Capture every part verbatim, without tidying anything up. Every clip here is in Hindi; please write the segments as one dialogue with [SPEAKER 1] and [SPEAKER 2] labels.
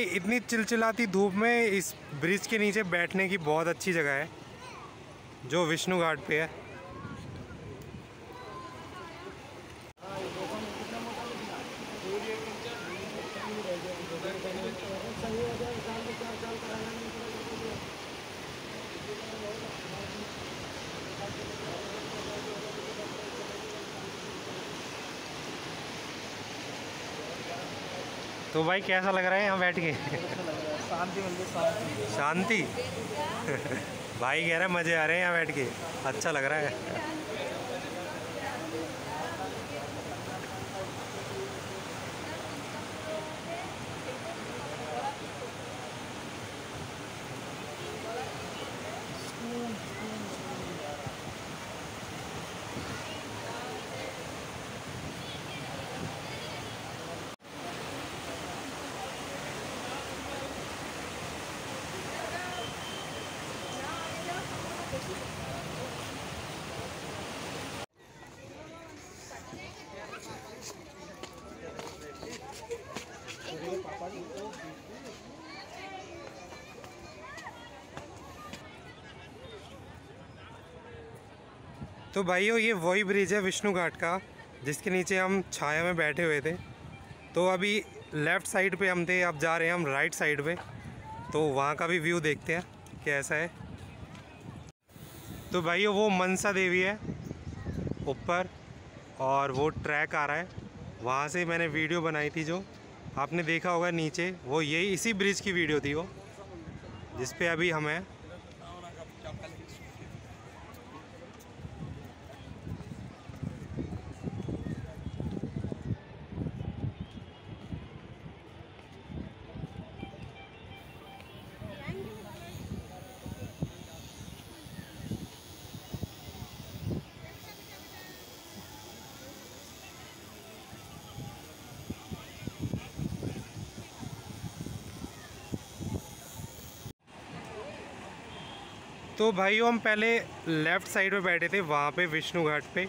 [SPEAKER 1] भाई इतनी चिलचिलाती धूप में इस ब्रिज के नीचे बैठने की बहुत अच्छी जगह है जो विष्णु घाट पे है। तो भाई कैसा लग रहा है यहाँ बैठ के?
[SPEAKER 2] शांति मिलती है।
[SPEAKER 1] शांति भाई कह रहा है मज़े आ रहे हैं यहाँ बैठ के, अच्छा लग रहा है। तो भाइयों ये वही ब्रिज है विष्णु घाट का जिसके नीचे हम छाया में बैठे हुए थे। तो अभी लेफ़्ट साइड पे हम थे, अब जा रहे हैं हम राइट साइड पे, तो वहाँ का भी व्यू देखते हैं कैसा है। तो भाइयों वो मनसा देवी है ऊपर और वो ट्रैक आ रहा है, वहाँ से मैंने वीडियो बनाई थी जो आपने देखा होगा नीचे, वो यही इसी ब्रिज की वीडियो थी वो जिस पे अभी हम हैं। तो भाइयों हम पहले लेफ़्ट साइड पे बैठे थे वहाँ पे विष्णु घाट पे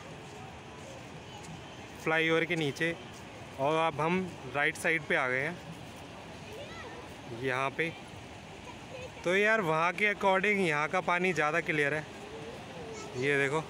[SPEAKER 1] फ्लाईओवर के नीचे, और अब हम राइट साइड पे आ गए हैं यहाँ पे। तो यार वहाँ के अकॉर्डिंग यहाँ का पानी ज़्यादा क्लियर है, ये देखो।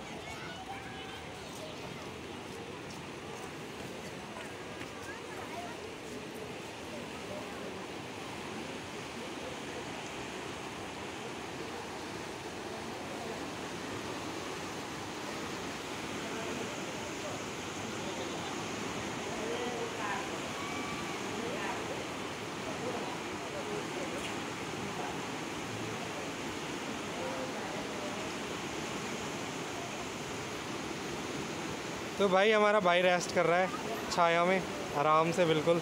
[SPEAKER 1] तो भाई हमारा भाई रेस्ट कर रहा है छाया में आराम से बिल्कुल।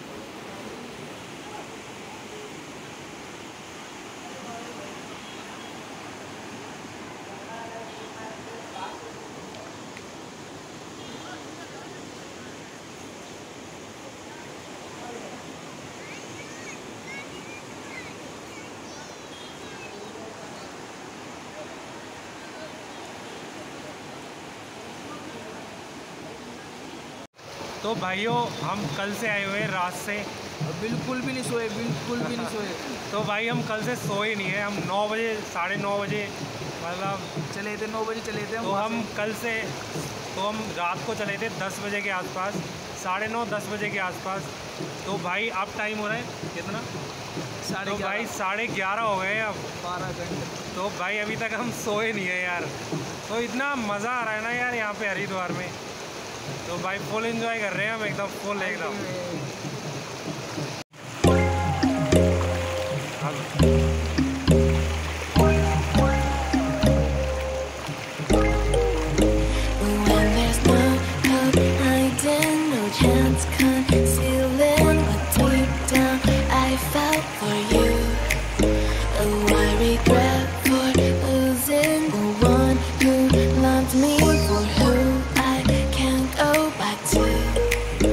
[SPEAKER 1] तो भाइयों हम कल से आए हुए हैं रात से,
[SPEAKER 2] बिल्कुल भी नहीं सोए, बिल्कुल भी नहीं सोए।
[SPEAKER 1] तो भाई हम कल से सोए नहीं है, हम नौ बजे साढ़े नौ बजे मतलब
[SPEAKER 2] चले थे, नौ बजे चले थे।
[SPEAKER 1] तो हम कल से तो हम रात को चले थे दस बजे के आसपास, साढ़े नौ दस बजे के आसपास। तो भाई अब टाइम हो रहा है कितना?
[SPEAKER 2] साढ़े
[SPEAKER 1] तो भाई साढ़े ग्यारह हो गए अब,
[SPEAKER 2] बारह घंटे।
[SPEAKER 1] तो भाई अभी तक हम सोए नहीं है यार। तो इतना मज़ा आ रहा है ना यार यहाँ पे हरिद्वार में, तो भाई फुल एंजॉय कर रहे हैं हम एकदम फुल एकदम।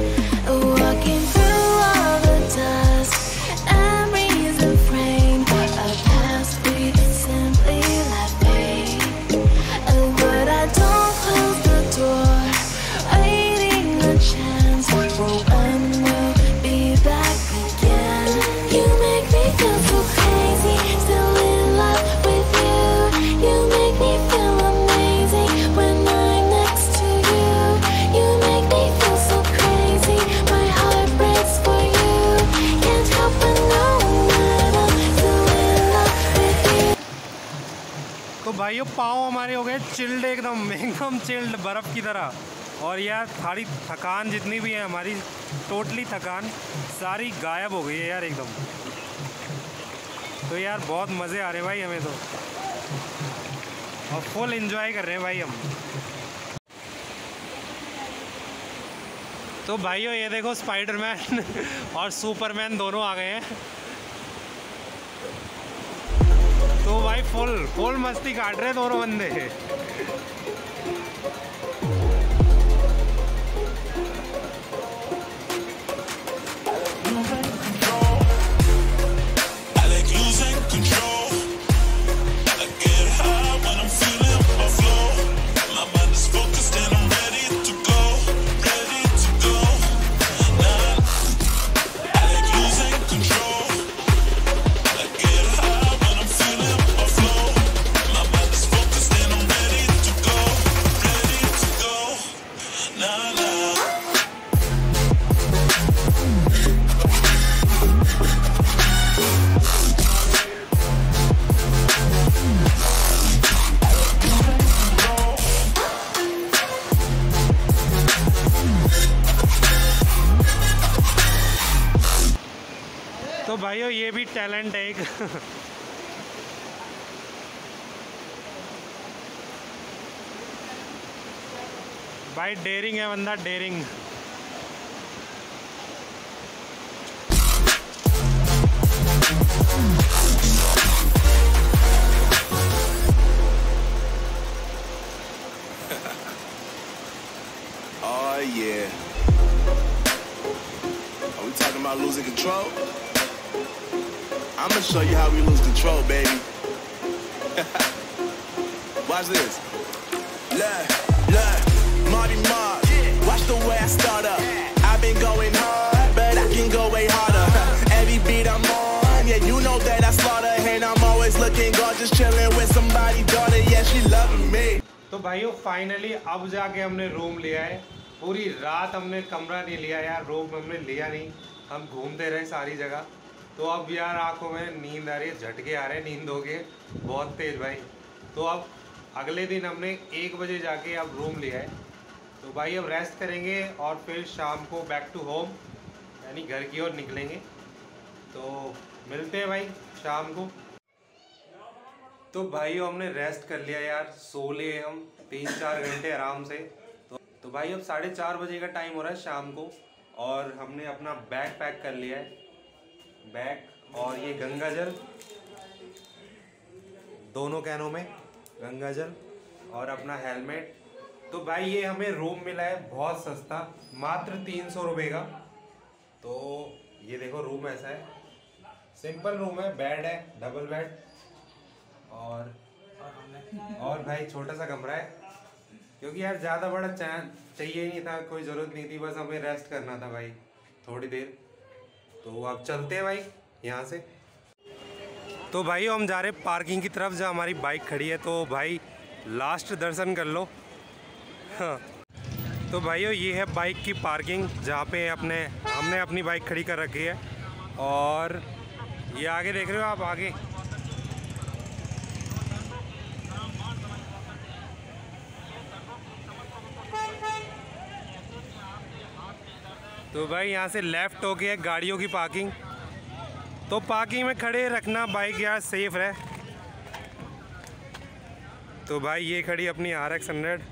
[SPEAKER 3] Walking through all the dust and breeze and rain,
[SPEAKER 1] भाइयों पाँव हमारे हो गए चिल्ड, एकदम एकदम चिल्ड बर्फ़ की तरह। और यार सारी थकान जितनी भी है हमारी, टोटली थकान सारी गायब हो गई है यार एकदम। तो यार बहुत मज़े आ रहे हैं भाई हमें तो, और फुल एंजॉय कर रहे हैं भाई हम। तो भाइयों ये देखो स्पाइडरमैन और सुपरमैन दोनों आ गए हैं। तो भाई फुल फुल मस्ती काट रहे हैं दोनों बंदे। तो भाइयों ये भी टैलेंट है एक। भाई डेयरिंग है बंदा, daring.
[SPEAKER 3] Oh yeah. Are we talking about losing control? I'm gonna show you how we lose control, baby. Watch this. Look, look, Marty Mark. Watch the way I start up. I've been going hard, but I can go way harder. Every beat I'm on, yeah, you know that I slaughter. And I'm always looking gorgeous, chilling with somebody's daughter. Yeah, she loving me.
[SPEAKER 1] तो भाइयों फाइनली अब जाके हमने रूम लिया है। पूरी रात हमने कमरा नहीं लिया यार, रूम हमने लिया नहीं, हम घूमते रहे सारी जगह। तो अब यार आंखों में नींद आ रही है, झटके आ रहे हैं नींद हो गए बहुत तेज भाई। तो अब अगले दिन हमने एक बजे जाके अब रूम लिया है। तो भाई अब रेस्ट करेंगे और फिर शाम को बैक टू होम यानी घर की ओर निकलेंगे। तो मिलते हैं भाई शाम को। तो भाई हमने रेस्ट कर लिया यार, सो लिए हम तीन चार घंटे आराम से। तो, तो भाई अब साढ़े चार बजे का टाइम हो रहा है शाम को, और हमने अपना बैग पैक कर लिया है। बैग और ये गंगा जल, दोनों कैनों में गंगा जल और अपना हेलमेट। तो भाई ये हमें रूम मिला है बहुत सस्ता, मात्र तीन सौ रुपये का। तो ये देखो रूम ऐसा है, सिंपल रूम है, बेड है, डबल बेड, और और भाई छोटा सा कमरा है, क्योंकि यार ज़्यादा बड़ा चाहिए ही नहीं था, कोई ज़रूरत नहीं थी, बस हमें रेस्ट करना था भाई थोड़ी देर। तो अब चलते हैं भाई यहाँ से। तो भाई हम जा रहे पार्किंग की तरफ जहाँ हमारी बाइक खड़ी है। तो भाई लास्ट दर्शन कर लो। हाँ तो भाइयों ये है बाइक की पार्किंग जहाँ पे अपने हमने अपनी बाइक खड़ी कर रखी है। और ये आगे देख रहे हो आप, आगे तो भाई यहाँ से लेफ़्ट हो गया गाड़ियों की पार्किंग। तो पार्किंग में खड़े रखना बाइक यार, सेफ रहे। तो भाई ये खड़ी अपनी आर एक्स हंड्रेड।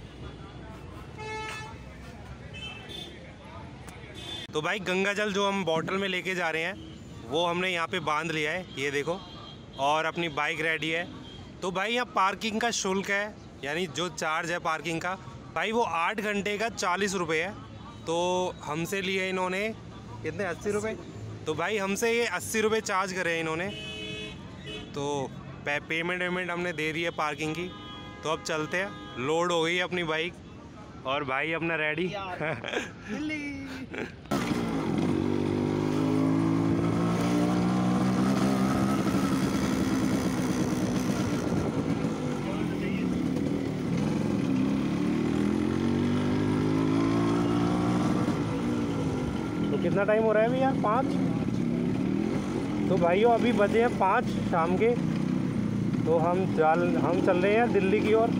[SPEAKER 1] तो भाई गंगा जल जो हम बॉटल में लेके जा रहे हैं वो हमने यहाँ पे बांध लिया है, ये देखो, और अपनी बाइक रेडी है। तो भाई यहाँ पार्किंग का शुल्क है, यानी जो चार्ज है पार्किंग का भाई वो आठ घंटे का चालीस रुपये है। तो हमसे लिए इन्होंने कितने, अस्सी रुपये। तो भाई हमसे ये अस्सी रुपये चार्ज करे इन्होंने। तो पे, पेमेंट वेमेंट हमने दे दी है पार्किंग की। तो अब चलते हैं, लोड हो गई अपनी बाइक और भाई अपना रेडी। तो कितना टाइम हो रहा है भैया, पाँच। तो भाइयों अभी बजे हैं पाँच शाम के। तो हम चल हम चल रहे हैं दिल्ली की ओर।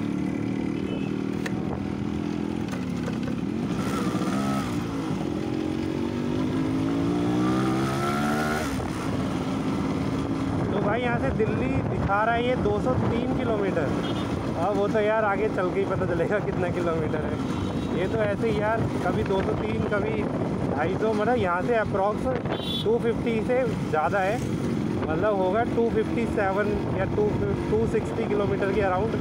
[SPEAKER 1] तो भाई यहाँ से दिल्ली दिखा रहा है ये दो सौ तीन किलोमीटर। अब वो तो यार आगे चल के ही पता चलेगा कितना किलोमीटर है। ये तो ऐसे ही यार कभी दो सौ तीन कभी ढाई सौ, मतलब यहाँ से अप्रॉक्स दो सौ पचास से ज़्यादा है, मतलब होगा दो सौ सत्तावन या दो सौ साठ किलोमीटर के अराउंड।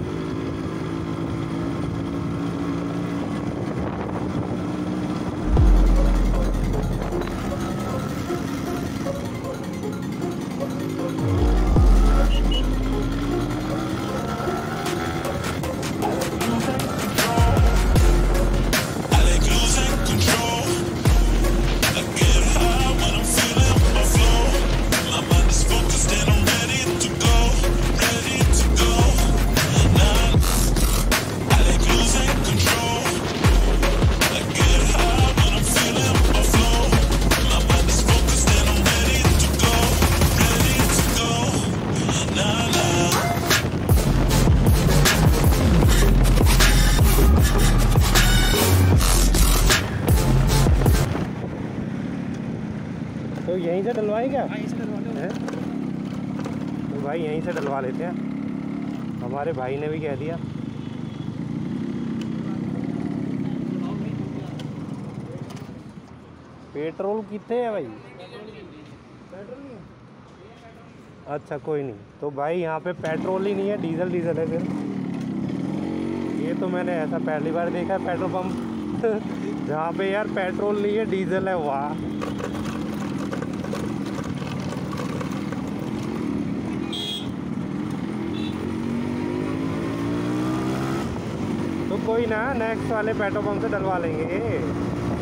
[SPEAKER 1] तो यहीं से डलवाएं क्या?
[SPEAKER 2] हाँ, इसे डलवा दो।
[SPEAKER 1] हैं? तो भाई यहीं से डलवा लेते हैं, हमारे भाई ने भी कह दिया। पेट्रोल कितने है भाई? अच्छा कोई नहीं। तो भाई यहाँ पे पेट्रोल ही नहीं है, डीजल डीजल है फिर। ये तो मैंने ऐसा पहली बार देखा है पेट्रोल पंप जहाँ पे यार पेट्रोल नहीं है डीजल है। वाह। तो कोई ना, नेक्स्ट वाले पेट्रोल पंप से डलवा लेंगे।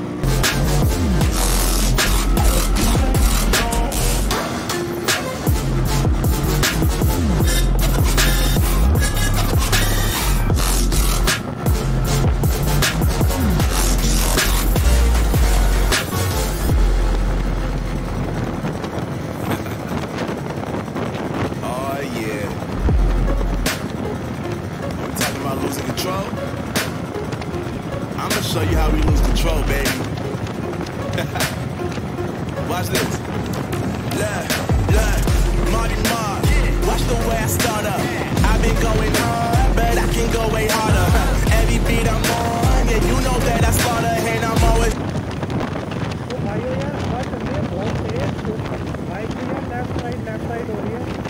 [SPEAKER 3] Show you how we lose control, baby. Watch this. Look, look, Marty Mark. Watch the way I start up. I've been going hard, but I can go way harder. Every beat I'm on, yeah, you know that I slaughter, and I'm always.
[SPEAKER 1] तो भाइयों यार हवा चल रही है बहुत तेज, बाइक की यार लेफ्ट साइड लेफ्ट साइड हो रही है।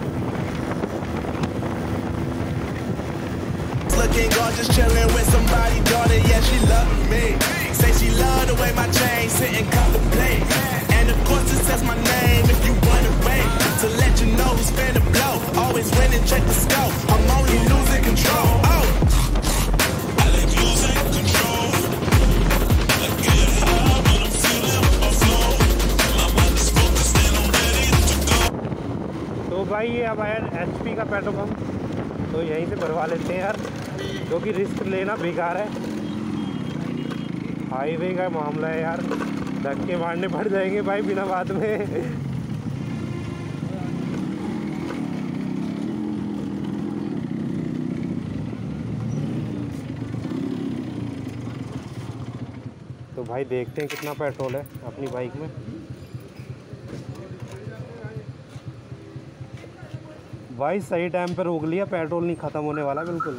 [SPEAKER 3] Looking gorgeous, chilling with somebody, daughter, yeah, she love me. Say she love the way my chain sit and contemplate. And of course it says my name if you wanna wait. To let you know who's finna blow. Always winning, check the scope. I'm only losing control. Oh, I like losing control. I get high when I'm feeling my flow. My mind is focused and I'm ready to go.
[SPEAKER 1] तो भाई ये अब आया एच पी का पेट्रोल पंप, तो यहीं से भरवा लेते हैं यार, क्योंकि रिस्क लेना बेकार है। हाईवे का मामला है यार, धक्के मारने पड़ जाएंगे भाई बिना बात में। तो भाई देखते हैं कितना पेट्रोल है अपनी बाइक में। भाई सही टाइम पर रोक लिया, पेट्रोल नहीं ख़त्म होने वाला बिल्कुल।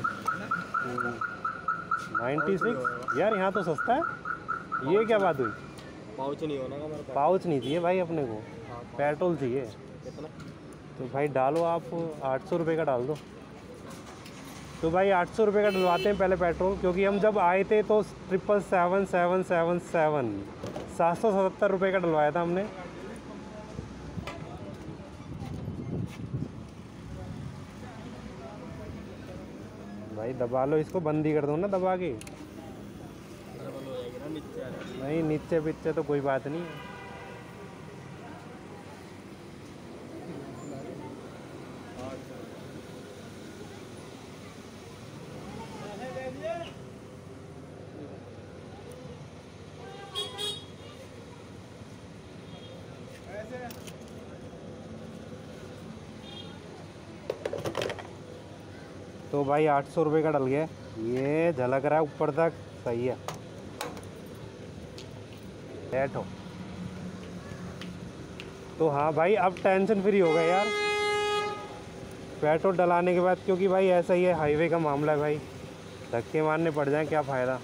[SPEAKER 1] नाइन्टी सिक्स यार, यहाँ तो सस्ता है। ये क्या बात हुई?
[SPEAKER 2] पाउच नहीं होना हमारे पास।
[SPEAKER 1] पाउच नहीं चाहिए भाई अपने को, पेट्रोल चाहिए।
[SPEAKER 2] कितना?
[SPEAKER 1] तो भाई डालो आप, आठ सौ रुपये का डाल दो। तो भाई आठ सौ रुपये का डलवाते हैं पहले पेट्रोल, क्योंकि हम जब आए थे तो triple seven seven seven seven सात सौ सत्तर रुपये का डलवाया था हमने। भाई दबा लो इसको, बंद ही कर दो ना दबा के। नहीं नीचे पीछे तो कोई बात नहीं है। तो भाई आठ सौ रुपये का डल गया, ये झलक रहा है ऊपर तक, सही है। बैठो। तो हाँ भाई अब टेंशन फ्री हो गया यार पेट्रोल डलाने के बाद, क्योंकि भाई ऐसा ही है, हाईवे का मामला है भाई, धक्के मारने पड़ जाए क्या फ़ायदा।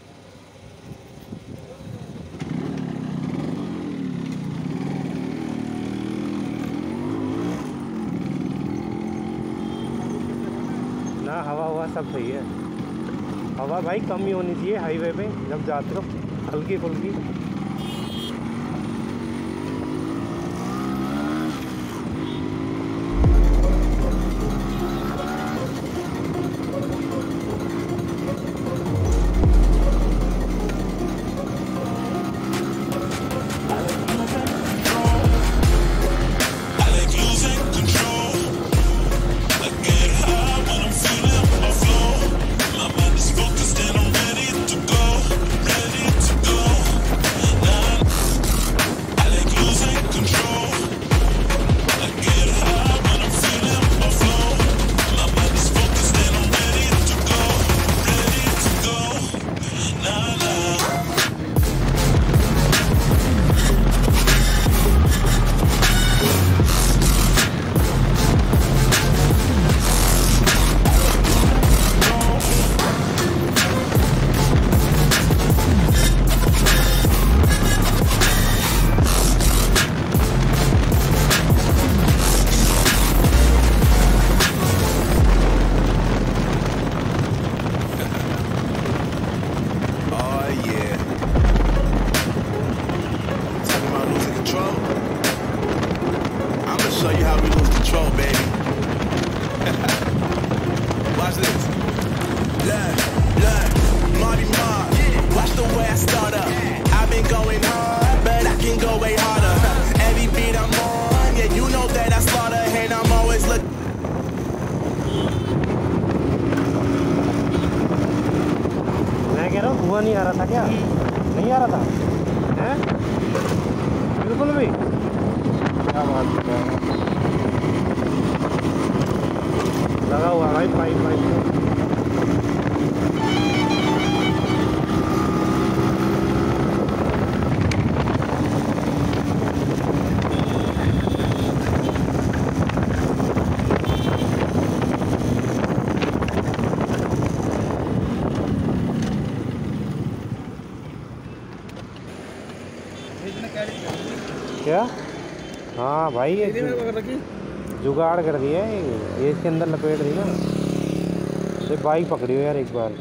[SPEAKER 1] ना हवा हवा सब सही है, हवा भाई कम ही होनी चाहिए हाईवे पे जब जाते हो, हल्की फुल्की। धुआं नहीं आ रहा था क्या? नहीं आ रहा था हैं? बिल्कुल भी। क्या बात है, लगा हुआ भाई पाइप पाइप। क्या? हाँ भाई ये जुगाड़ कर दिया है, ये इसके अंदर लपेट दी ना। तो बाइक पकड़ी हो यार एक बार।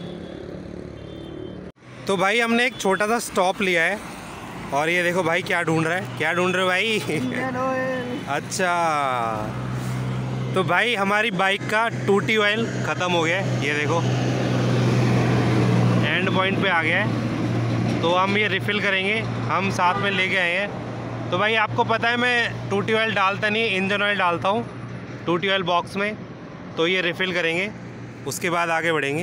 [SPEAKER 1] तो भाई हमने एक छोटा सा स्टॉप लिया है और ये देखो भाई क्या ढूंढ रहा है, क्या ढूंढ रहे हो भाई? अच्छा, तो भाई हमारी बाइक का टूटी ऑयल ख़त्म हो गया है, ये देखो एंड पॉइंट पे आ गया है। तो हम ये रिफ़िल करेंगे, हम साथ में लेके आए हैं। तो भाई आपको पता है मैं टूटी ऑयल डालता नहीं, इंजन ऑयल डालता हूँ टूटी ऑयल बॉक्स में। तो ये रिफ़िल करेंगे, उसके बाद आगे बढ़ेंगे,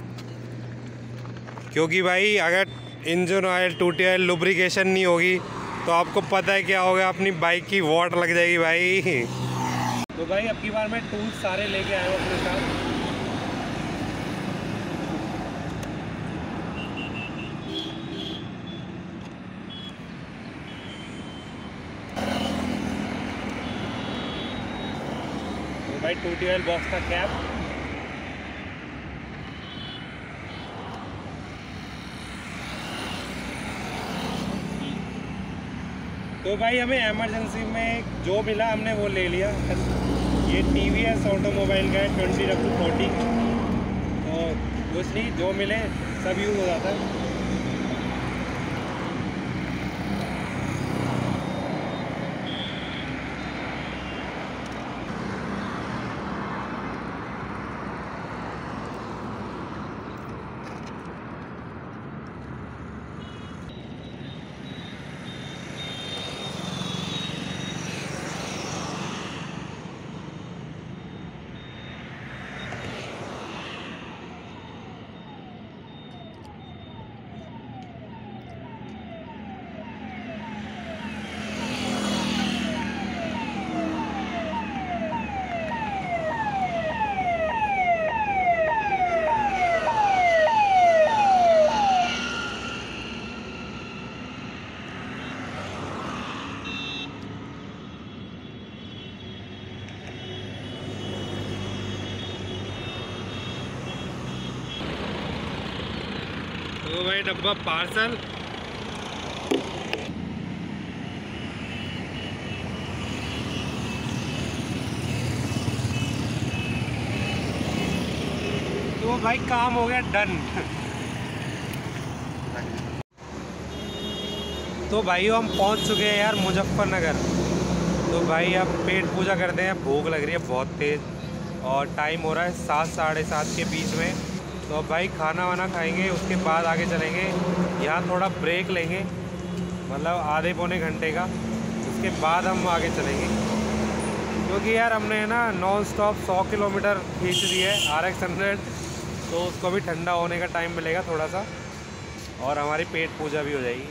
[SPEAKER 1] क्योंकि भाई अगर इंजन ऑयल टूटी ऑयल लुब्रिकेशन नहीं होगी तो आपको पता है क्या होगा, अपनी बाइक की वॉट लग जाएगी भाई। तो भाई अब की बार मैं टूल्स सारे लेके आया हूँ अपने साथ। भाई टूटी ऑयल बॉक्स का कैप, तो भाई हमें इमरजेंसी में जो मिला हमने वो ले लिया। ये टी वी एस ऑटोमोबाइल का है ट्वेंटी डब्ल्यू फोर्टी, तो कुछ नहीं, जो मिले सब यूज़ हो जाता है। तो भाई डब्बा पार्सल। तो भाई काम हो गया डन। तो भाइयों हम पहुंच चुके हैं यार मुजफ्फरनगर। तो भाई अब पेट पूजा करते हैं, भूख लग रही है बहुत तेज़ और टाइम हो रहा है सात साढ़े सात के बीच में। तो अब भाई खाना वाना खाएंगे, उसके बाद आगे चलेंगे। यहाँ थोड़ा ब्रेक लेंगे, मतलब आधे पौने घंटे का, उसके बाद हम आगे चलेंगे। क्योंकि यार हमने है ना नॉन स्टॉप सौ किलोमीटर खींच दी है आर एक्स हंड्रेड, तो उसको भी ठंडा होने का टाइम मिलेगा थोड़ा सा, और हमारी पेट पूजा भी हो जाएगी।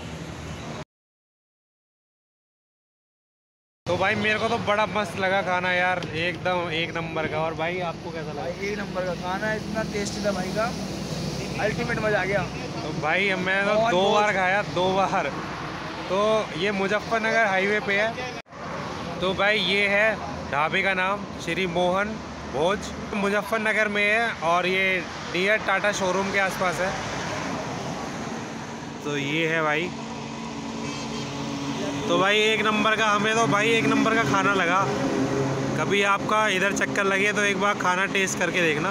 [SPEAKER 1] तो भाई मेरे को तो बड़ा मस्त लगा खाना यार, एकदम एक नंबर का। और भाई आपको कैसा लगा?
[SPEAKER 2] भाई एक नंबर का खाना है, इतना टेस्टी था भाई का, अल्टीमेट मज़ा आ गया।
[SPEAKER 1] तो भाई मैं तो दो बार खाया, दो बार। तो ये मुजफ्फरनगर हाईवे पे है। तो भाई ये है ढाबे का नाम श्री मोहन भोज, मुजफ्फरनगर में है और ये नियर टाटा शोरूम के आसपास है। तो ये है भाई। तो भाई एक नंबर का, हमें तो भाई एक नंबर का खाना लगा। कभी आपका इधर चक्कर लगे तो एक बार खाना टेस्ट करके देखना।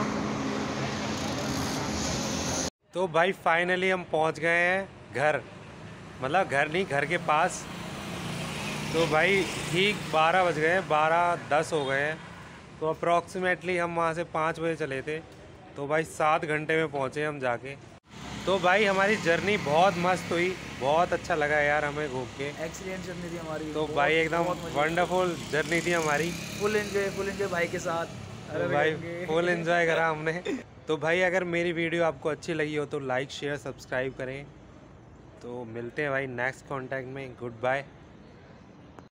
[SPEAKER 1] तो भाई फाइनली हम पहुंच गए हैं घर, मतलब घर नहीं, घर के पास। तो भाई ठीक बारह बज गए, बारह दस हो गए हैं। तो अप्रॉक्सीमेटली हम वहाँ से पाँच बजे चले थे, तो भाई सात घंटे में पहुँचे हम जाके। तो भाई हमारी जर्नी बहुत मस्त हुई, बहुत अच्छा लगा यार हमें घूम के।
[SPEAKER 2] एक्सीलेंट जर्नी थी हमारी।
[SPEAKER 1] तो भाई एकदम वंडरफुल जर्नी थी हमारी।
[SPEAKER 2] फुल एंजॉय, फुल एंजॉय भाई के साथ।
[SPEAKER 1] तो भाई फुल एंजॉय करा हमने। तो भाई अगर मेरी वीडियो आपको अच्छी लगी हो तो लाइक शेयर सब्सक्राइब करें। तो मिलते हैं भाई नेक्स्ट कॉन्टैक्ट में। Good bye.